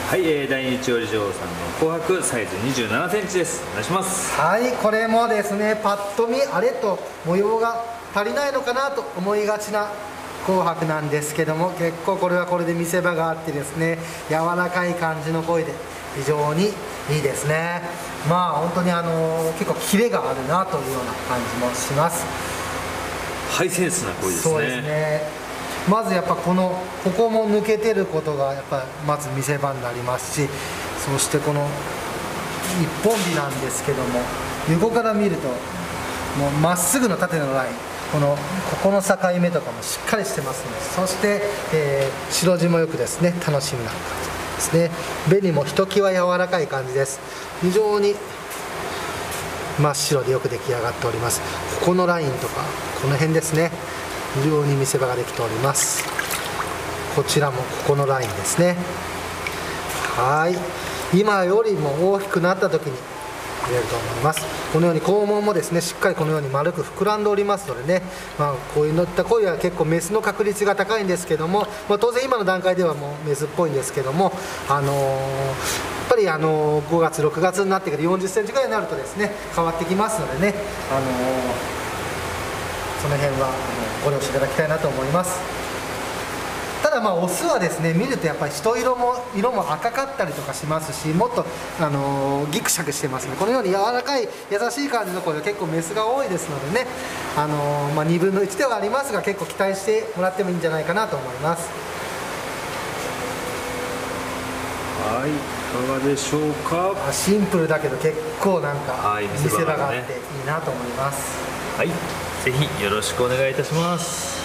はい、第二調理場さんの紅白サイズ27センチです。お願いします。 はい、これもですね、パッと見あれと模様が足りないのかなと思いがちな紅白なんですけども、結構これはこれで見せ場があってですね、柔らかい感じの声で非常にいいですね。まあ本当に結構キレがあるなというような感じもします。 ハイセンスな声ですね。 そうですね。まずやっぱここも抜けてることがやっぱまず見せ場になりますし、そしてこの一本火なんですけども、横から見るともうまっすぐの縦のライン、ここの境目とかもしっかりしてますので、そして、白地もよくですね楽しみな感じですね。紅もひときわ柔らかい感じです。非常に真っ白でよく出来上がっております。ここのラインとかこの辺ですね、非常に見せ場ができております。こちらもここのラインですね。はい、今よりも大きくなった時に入れると思います。このように肛門もですねしっかりこのように丸く膨らんでおりますのでね、こういった鯉は結構メスの確率が高いんですけども、当然今の段階ではもうメスっぽいんですけども、やっぱり5月6月になってから40センチぐらいになるとですね変わってきますのでね、その辺はご了承いただきたいなと思います。ただオスはですね見るとやっぱり色も赤かったりとかしますし、もっとギクシャクしてますね。このように柔らかい優しい感じの声は結構メスが多いですのでね、2分の1ではありますが結構期待してもらってもいいんじゃないかなと思います。 はい、いかがでしょうか。 シンプルだけど結構なんか見せ場があっていいなと思います。 はい、ぜひよろしくお願いいたします。